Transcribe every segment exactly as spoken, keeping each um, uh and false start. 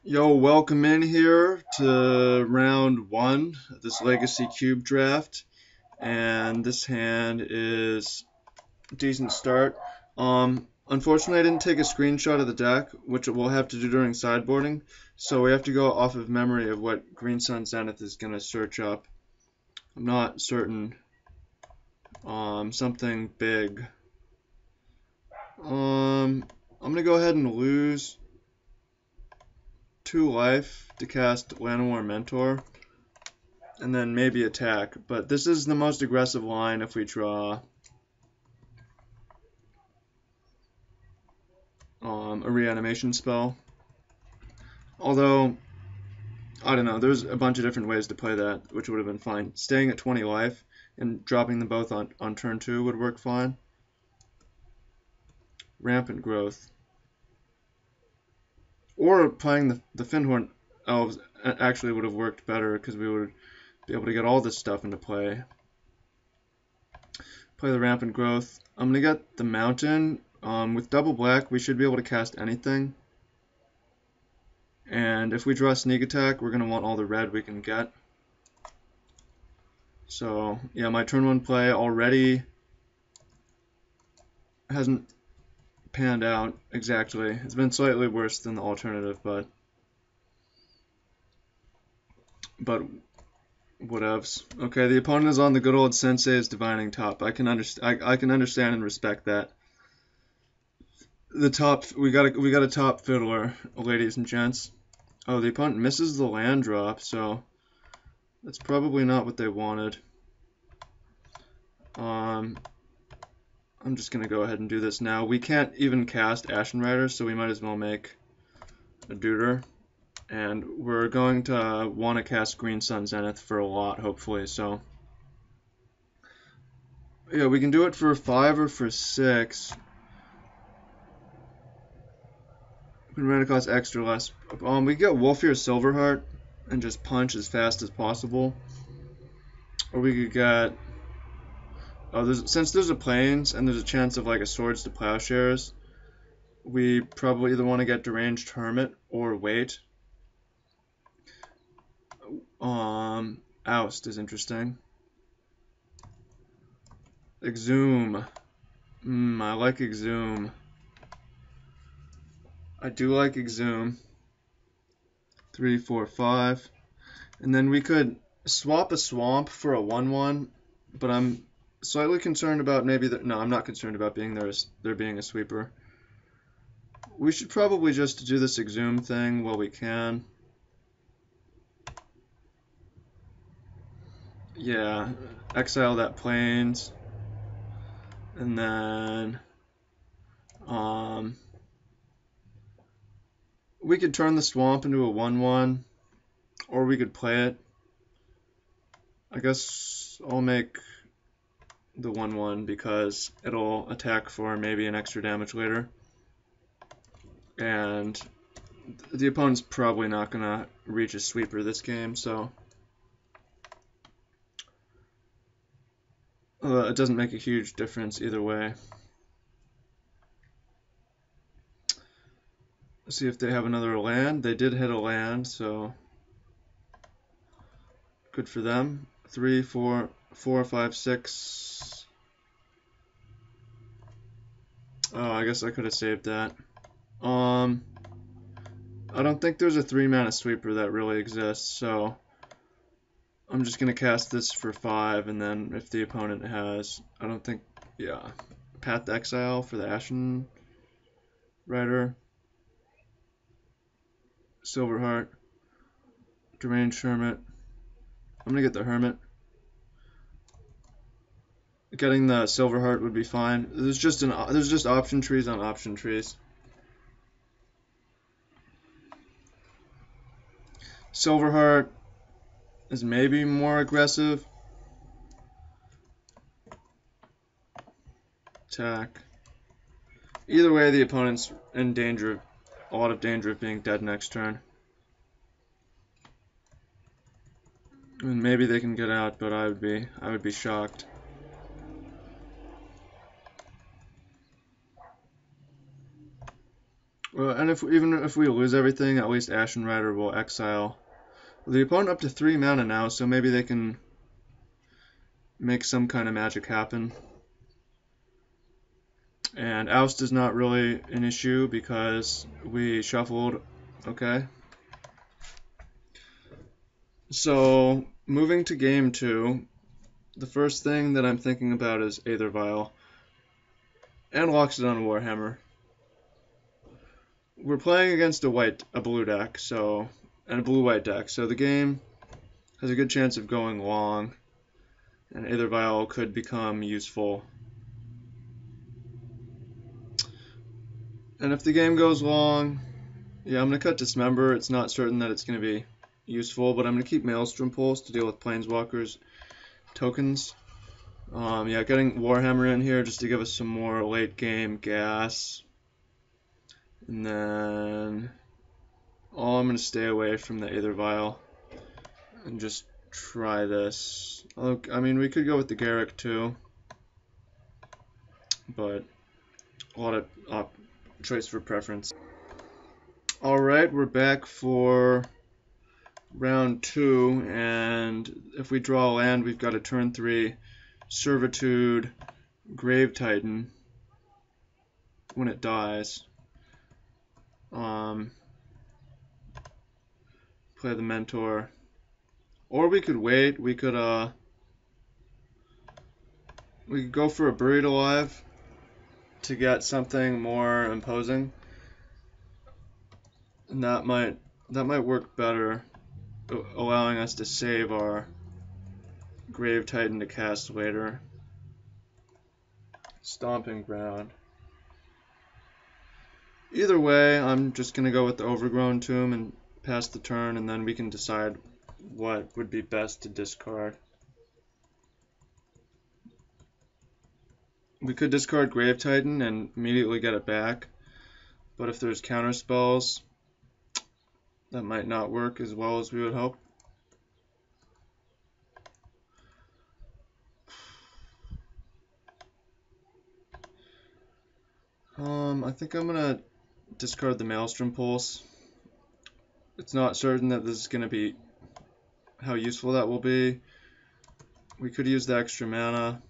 Yo, welcome in here to round one of this Legacy Cube draft, and this hand is a decent start. Um, unfortunately, I didn't take a screenshot of the deck, which we'll have to do during sideboarding, so we have to go off of memory of what Green Sun Zenith is going to search up. I'm not certain. Um, something big. Um, I'm going to go ahead and lose two life to cast Llanowar Mentor, and then maybe attack. But this is the most aggressive line if we draw um, a reanimation spell. Although, I don't know, there's a bunch of different ways to play that, which would have been fine. Staying at twenty life and dropping them both on, on turn two would work fine. Rampant Growth. Or playing the, the Finhorn Elves actually would have worked better because we would be able to get all this stuff into play. Play the Rampant Growth. I'm going to get the Mountain. Um, with double black, we should be able to cast anything. And if we draw Sneak Attack, we're going to want all the red we can get. So, yeah, my turn one play already hasn't panned out exactly. It's been slightly worse than the alternative, but but whatevs. Okay, the opponent is on the good old Sensei's Divining Top. I can understand. I, I can understand and respect that. The top, we got a we got a top fiddler, ladies and gents. Oh, the opponent misses the land drop, so that's probably not what they wanted. Um, I'm just gonna go ahead and do this now. We can't even cast Ashen Rider, so we might as well make a Deuter. And we're going to want to cast Green Sun Zenith for a lot, hopefully. So yeah, we can do it for five or for six. Mana cost extra less. Um, we get Wolfir Silverheart and just punch as fast as possible. Or we could get. Oh, there's, since there's a plains and there's a chance of like a Swords to Plowshares, we probably either want to get Deranged Hermit or wait. Um, Oust is interesting. Exhume. Hmm, I like Exhume. I do like Exhume. Three, four, five. And then we could swap a Swamp for a one one, but I'm slightly concerned about maybe that. No, I'm not concerned about being there as there being a sweeper. We should probably just do this Exhume thing while we can. Yeah, exile that plains, and then um, we could turn the Swamp into a one one, or we could play it. I guess I'll make the one one because it'll attack for maybe an extra damage later. And the opponent's probably not going to reach a sweeper this game, so uh, it doesn't make a huge difference either way. Let's see if they have another land. They did hit a land, so good for them. Three, four, four, five, six. Oh, I guess I could have saved that. Um, I don't think there's a three mana sweeper that really exists, so I'm just gonna cast this for five, and then if the opponent has, I don't think, yeah, Path to Exile for the Ashen Rider, Silverheart, Deranged Hermit. I'm gonna get the Hermit. Getting the Silverheart would be fine. There's just an there's just option trees on option trees. Silverheart is maybe more aggressive. Attack. Either way, the opponent's in danger, a lot of danger of being dead next turn. And maybe they can get out, but I would be I would be shocked. Well, and if even if we lose everything, at least Ashen Rider will exile the opponent up to three mana now, so maybe they can make some kind of magic happen. And Oust is not really an issue because we shuffled. Okay. So, moving to game two, the first thing that I'm thinking about is Aether Vial. And Loxodon Warhammer. We're playing against a white, a blue deck, so, and a blue-white deck, so the game has a good chance of going long, and Aether Vial could become useful. And if the game goes long, yeah, I'm going to cut Dismember. It's not certain that it's going to be useful, but I'm going to keep Maelstrom Pulse to deal with Planeswalkers tokens. Um, yeah, getting Warhammer in here just to give us some more late game gas. And then oh, I'm going to stay away from the Aether Vial and just try this. I mean, we could go with the Garruk too, but a lot of uh, choice for preference. Alright, we're back for round two, and if we draw a land, we've got a turn three Servitude Grave Titan when it dies. Um, play the Mentor. Or we could wait, we could uh we could go for a Buried Alive to get something more imposing. And that might that might work better, allowing us to save our Grave Titan to cast later. Stomping Ground. Either way, I'm just going to go with the Overgrown Tomb and pass the turn, and then we can decide what would be best to discard. We could discard Grave Titan and immediately get it back, but if there's counter spells, that might not work as well as we would hope. Um, I think I'm gonna discard the Maelstrom Pulse. It's not certain that this is gonna be how useful that will be. We could use the extra mana.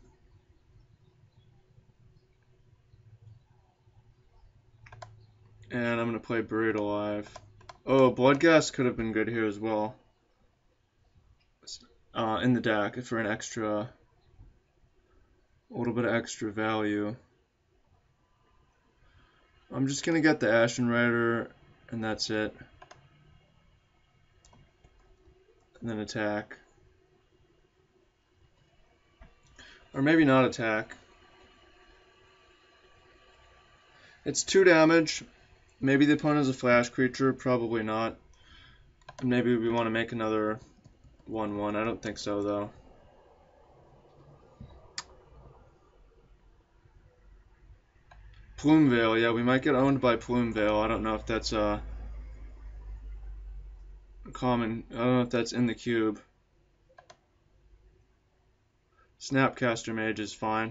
And I'm gonna play Buried Alive. Oh, Bloodghast could have been good here as well. Uh, in the deck for an extra, a little bit of extra value. I'm just gonna get the Ashen Rider, and that's it. And then attack. Or maybe not attack. It's two damage. Maybe the opponent is a flash creature, probably not. And maybe we want to make another one one. I don't think so, though. Plumeveil, yeah, we might get owned by Plumeveil. I don't know if that's uh, common. I don't know if that's in the cube. Snapcaster Mage is fine.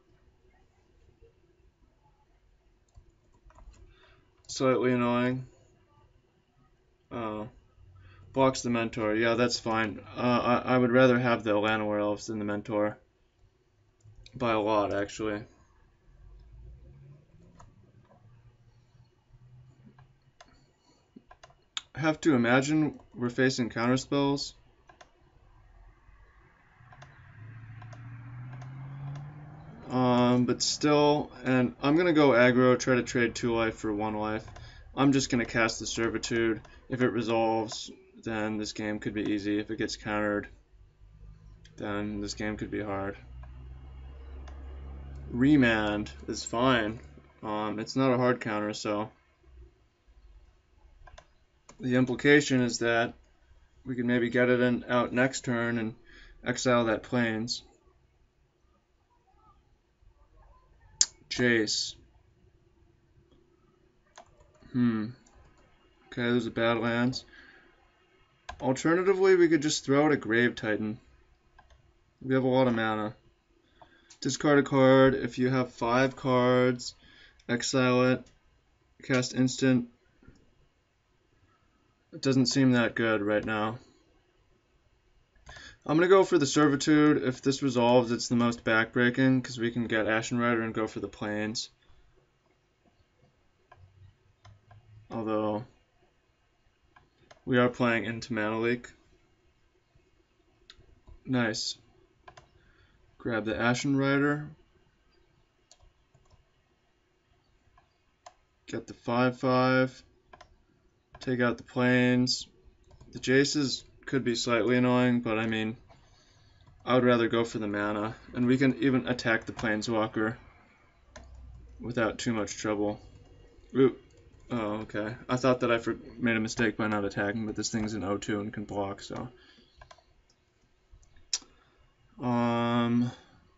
Slightly annoying. Oh. Blocks the Mentor. Yeah, that's fine. Uh, I, I would rather have the Llanowar Elves than the Mentor. By a lot, actually. I have to imagine we're facing counterspells. Um, but still, and I'm going to go aggro, try to trade two life for one life. I'm just going to cast the Servitude. If it resolves, then this game could be easy. If it gets countered, then this game could be hard. Remand is fine. Um, it's not a hard counter, so the implication is that we can maybe get it in, out next turn and exile that Plains. Chase. Hmm. Okay, there's a Badlands. Alternatively, we could just throw out a Grave Titan. We have a lot of mana. Discard a card. If you have five cards, exile it. Cast instant. It doesn't seem that good right now. I'm going to go for the Servitude. If this resolves, it's the most backbreaking because we can get Ashen Rider and go for the Plains. Although, we are playing into Mana Leak. Nice. Grab the Ashen Rider. Get the five five. Take out the Plains. The Jaces could be slightly annoying, but I mean, I would rather go for the mana. And we can even attack the Planeswalker without too much trouble. Ooh. Oh, okay. I thought that I made a mistake by not attacking, but this thing's an O two and can block, so. Um,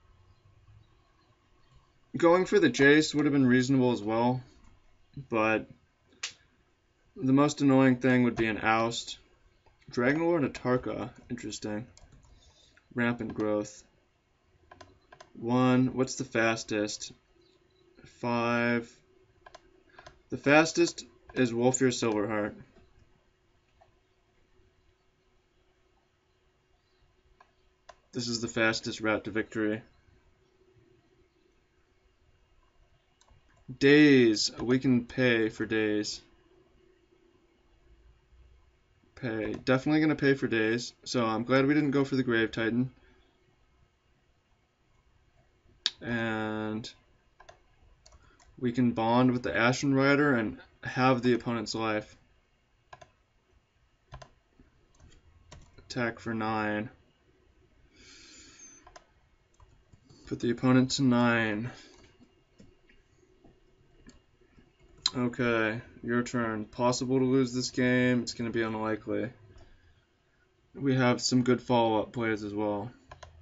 going for the Jace would have been reasonable as well, but the most annoying thing would be an Oust. Dragonlord and a Tarka. Interesting. Rampant growth. One. What's the fastest? Five. The fastest is Wolfir Silverheart. This is the fastest route to victory. Days. We can pay for days. Pay. Definitely going to pay for days. So I'm glad we didn't go for the Grave Titan. And we can bond with the Ashen Rider and have the opponent's life. Attack for nine. Put the opponent to nine. Okay, your turn. Possible to lose this game. It's going to be unlikely. We have some good follow-up plays as well.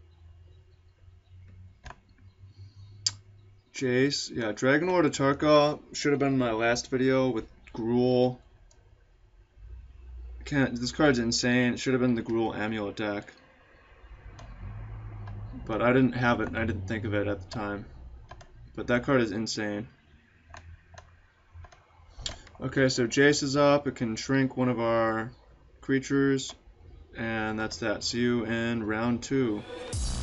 Jace. Yeah, Dragonlord Atarka should have been my last video with Gruul. Can't, this card's insane. It should have been the Gruul Amulet deck. But I didn't have it, and I didn't think of it at the time. But that card is insane. Okay, so Jace is up. It can shrink one of our creatures. And that's that. See you in round two.